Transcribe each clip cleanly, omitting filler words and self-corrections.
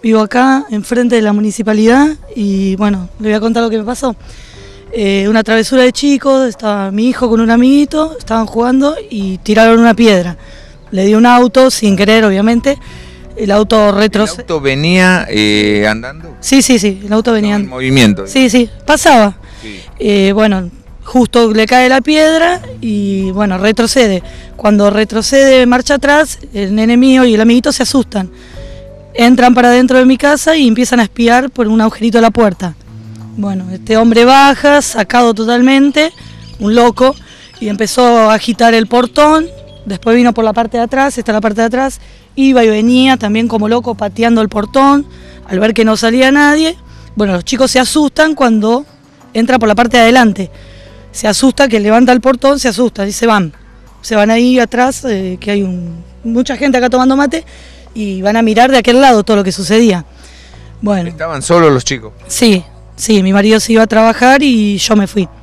vivo acá, enfrente de la municipalidad, y bueno, le voy a contar lo que me pasó. Una travesura de chicos, estaba mi hijo con un amiguito, estaban jugando y tiraron una piedra. Le dio un auto, sin querer obviamente, el auto retrocedió. ¿El auto venía andando? Sí, el auto venía en movimiento. Sí, pasaba. Sí. Bueno, justo le cae la piedra y bueno, retrocede. Cuando retrocede, marcha atrás, el nene mío y el amiguito se asustan. Entran para dentro de mi casa y empiezan a espiar por un agujerito de la puerta. Bueno, este hombre baja, sacado totalmente, un loco, y empezó a agitar el portón. Después vino por la parte de atrás, esta es la parte de atrás, iba y venía también como loco pateando el portón, al ver que no salía nadie. Bueno, los chicos se asustan cuando entra por la parte de adelante. Se asusta que levanta el portón, se asusta y se van. Se van ahí atrás, que hay mucha gente acá tomando mate, y van a mirar de aquel lado todo lo que sucedía. Bueno. ¿Estaban solos los chicos? Sí, mi marido se iba a trabajar y yo me fui.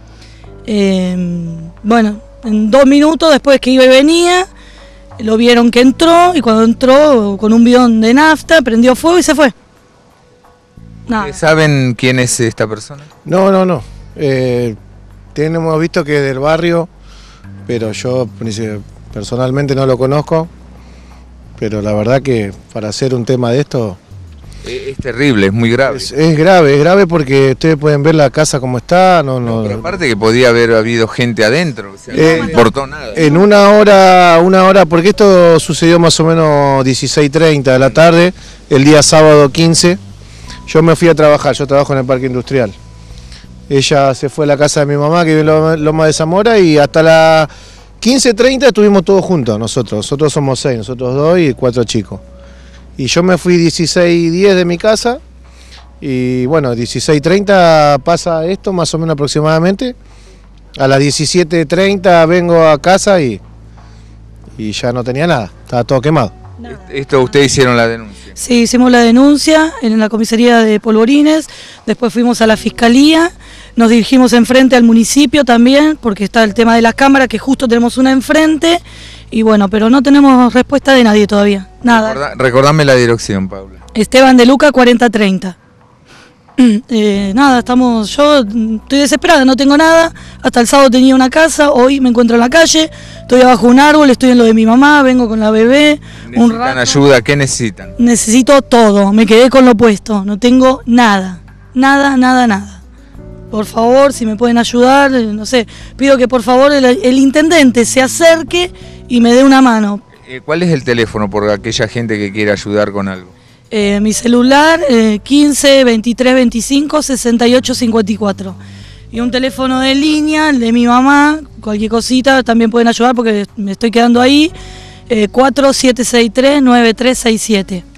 Bueno, en 2 minutos después que iba y venía, lo vieron que entró, y cuando entró con un bidón de nafta, prendió fuego y se fue. Nada. ¿Saben quién es esta persona? No. Hemos visto que es del barrio, pero yo personalmente no lo conozco. Pero la verdad que para hacer un tema de esto... Es terrible, es muy grave. Es grave porque ustedes pueden ver la casa como está. No, pero aparte que podía haber habido gente adentro, o sea, no importó nada. En una hora, porque esto sucedió más o menos 16:30 de la tarde, el día sábado 15, yo me fui a trabajar, yo trabajo en el parque industrial. Ella se fue a la casa de mi mamá, que vive en Loma de Zamora, y hasta las 15:30 estuvimos todos juntos, nosotros somos 6, nosotros 2 y 4 chicos. Y yo me fui 16:10 de mi casa, y bueno, 16:30 pasa esto más o menos aproximadamente. A las 17:30 vengo a casa y ya no tenía nada, estaba todo quemado. Esto ustedes hicieron la denuncia. Sí, hicimos la denuncia en la comisaría de Polvorines, después fuimos a la fiscalía, nos dirigimos enfrente al municipio también, porque está el tema de las cámaras, que justo tenemos una enfrente, y bueno, pero no tenemos respuesta de nadie todavía, nada. Recordame la dirección, Paula. Esteban de Luca 4030. Nada, yo estoy desesperada, no tengo nada. Hasta el sábado tenía una casa, hoy me encuentro en la calle, estoy abajo de un árbol, estoy en lo de mi mamá, vengo con la bebé. ¿Necesitan ayuda? ¿Qué necesitan? Necesito todo, me quedé con lo puesto, no tengo nada. Por favor, si me pueden ayudar, no sé, pido que por favor el intendente se acerque y me dé una mano. ¿Cuál es el teléfono por aquella gente que quiere ayudar con algo? Mi celular, 15 23 25 68 54. Y un teléfono de línea, el de mi mamá, cualquier cosita, también pueden ayudar porque me estoy quedando ahí, 4763 9367.